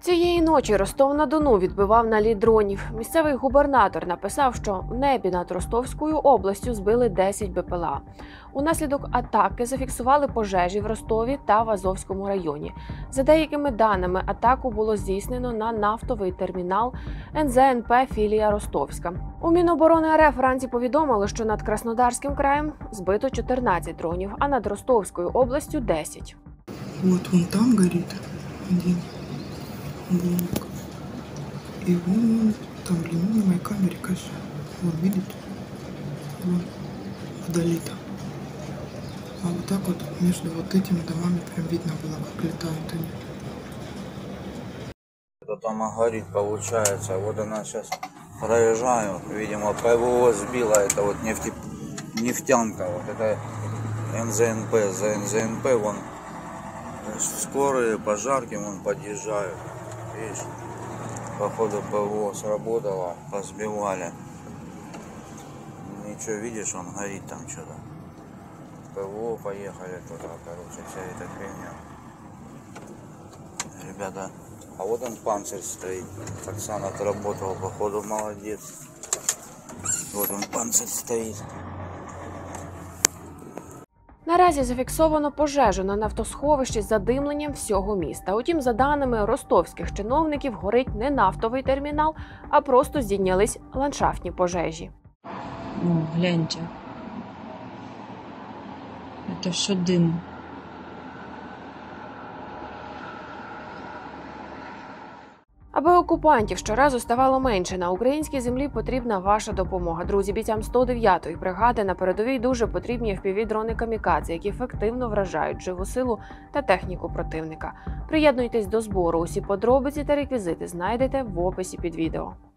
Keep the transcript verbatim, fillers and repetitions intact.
Цієї ночі Ростов-на-Дону відбивав наліт дронів. Місцевий губернатор написав, що в небі над Ростовською областю збили десять Б П Л А. Унаслідок атаки зафіксували пожежі в Ростові та в Азовському районі. За деякими даними, атаку було здійснено на нафтовий термінал Н З Н П філія Ростовська. У Міноборони Р Ф вранці повідомили, що над Краснодарським краєм збито чотирнадцять дронів, а над Ростовською областю – десять. Вот вон там горит один блок. И вон там, блин, ну, на моей камере, конечно. Вон, видите? Вон, вдали там. А вот так вот между вот этими домами прям видно было, как летают они. Это там горит, получается. Вот она сейчас проезжаю. Видимо, П В О сбила. Это вот нефти... нефтянка. Вот это Н З Н П. За Н З Н П вон скорые, пожарки вон подъезжают. Видишь, походу П В О сработало, позбивали. Ничего, видишь, он горит там что-то. П В О поехали туда, короче, вся эта хрень. Ребята, а вот он панцирь стоит. Оксана отработал, походу молодец. Вот он панцирь стоит. Наразі зафіксовано пожежу на нафтосховищі з задимленням всього міста. Утім, за даними ростовських чиновників, горить не нафтовий термінал, а просто здійнялись ландшафтні пожежі. О, гляньте. Это все дым. Аби окупантів щоразу ставало менше, на українській землі потрібна ваша допомога. Друзі, бійцям сто дев'ятої бригади на передовій дуже потрібні еф пі ві-дрони камікадзе, які ефективно вражають живу силу та техніку противника. Приєднуйтесь до збору. Усі подробиці та реквізити знайдете в описі під відео.